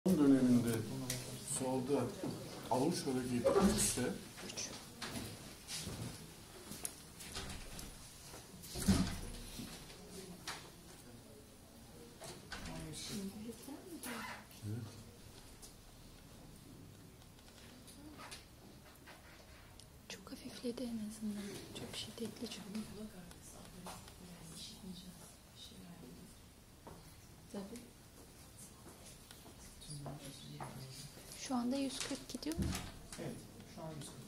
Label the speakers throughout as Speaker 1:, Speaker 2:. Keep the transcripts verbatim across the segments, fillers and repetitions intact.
Speaker 1: döneminde solda avuç hareketi ise evet.
Speaker 2: Çok hafifledi en azından. Çok şiddetli çünkü.
Speaker 3: Tabii.
Speaker 2: Şu anda yüz kırk gidiyor mu?
Speaker 4: Evet, şu an yüz kırk.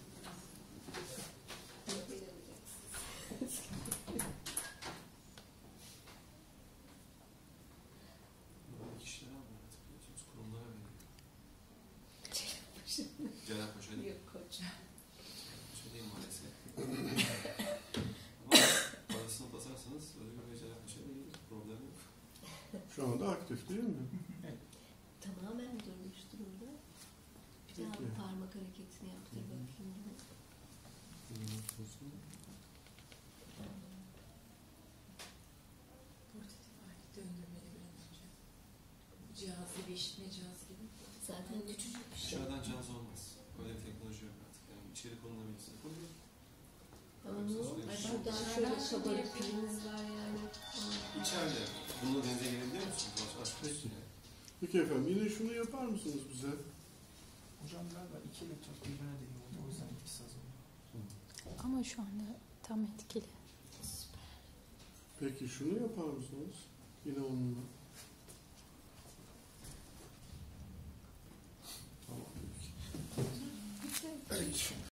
Speaker 5: Kişilere almıyor artık biliyorsunuz. Kurumlara veriyor. Cerrahpaşa değil.
Speaker 3: Yok koç.
Speaker 5: Şey değil maalesef. Ama parasını basarsanız öyle bir Cerrahpaşa'ya da gelir. Problem yok.
Speaker 1: Şu anda aktif değil mi?
Speaker 3: Tamamen durmuş durumda. Bir daha
Speaker 1: Peki.
Speaker 3: bir parmak hareketini yaptır bakayım.
Speaker 6: Portatif alet döndürmeli bir an önce. Cihazı bir işitme cihazı gibi.
Speaker 3: Zaten küçücük bir şey.
Speaker 5: Dışarıdan cihaz olmaz. Öyle bir teknoloji yok artık. Yani içeri konulabilirse konulur.
Speaker 3: Ama ne oldu?
Speaker 5: Ay,
Speaker 3: Şuradan
Speaker 6: ben
Speaker 3: şöyle
Speaker 6: dışarıdan
Speaker 3: kabarık
Speaker 6: diye-
Speaker 3: pilimiz var yani.
Speaker 5: İçeride. Bununla denize girebiliyor musunuz? Aç, aç,
Speaker 1: Peki. Peki efendim, yine şunu yapar mısınız bize?
Speaker 4: Hocam galiba iki elektrot birbirine değiyor oldu. O yüzden etkisiz oldu.
Speaker 2: Ama şu anda tam etkili.
Speaker 1: Peki şunu yapar mısınız? Yine onunla. Tamam peki. Peki.